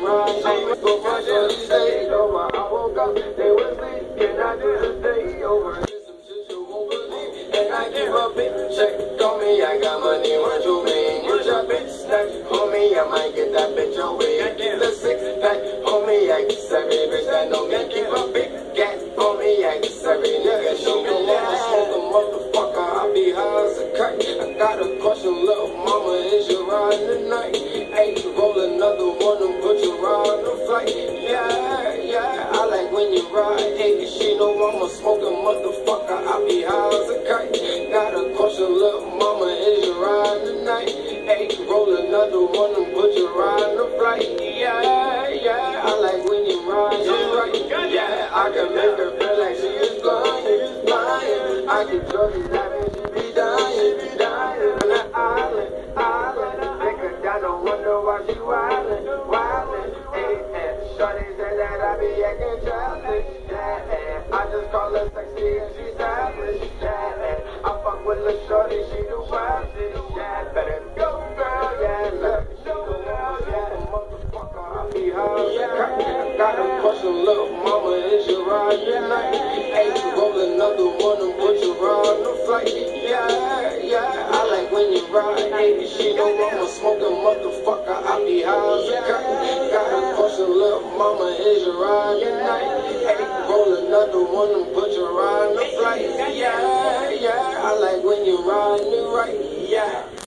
ride. Go my shorty stayed over. I woke up, they was sleeping. I do the day over. And I give a big check on me, I got money, what you mean? Get your bitch snatch on me, I might get that bitch away. I give the 6-pack on me, I get every bitch that know me. Keep a big gat on me, I get every nigga show me. Never smoke a motherfucker, I be high as a kite. I got a question, little mama, is you riding tonight? Hey, roll another one and put you on the flight. Yeah, I like when you ride. Hey, she know I'm a smoking motherfucker, I be high as a kite. Got a question, little mama, is you riding tonight? Hey, roll another one and put you on the flight. Yeah, I like when you ride, you right. Yeah, I can make her feel like she is flying. I can show you that and she be dying. On the island, take her down, no wonder why she wildin'. Hey, shorty said that I be acting childish. Yeah, I just call her sexy and she savage. Yeah, I fuck with the shorty, she do wild shit. Yeah, better go girl, yeah, look, she the one, yeah, motherfucker, I be high, yeah. Got a question, little mama, is you riding tonight? Hey, roll another one and put you on the flight. Yeah, I like when you ride. Hey, she know I'm a smoking motherfucker, I be high as a kite. Got a question, little mama, is you riding tonight? Hey, roll another one and put you on the flight. Yeah, I like when you ride, you right. Yeah.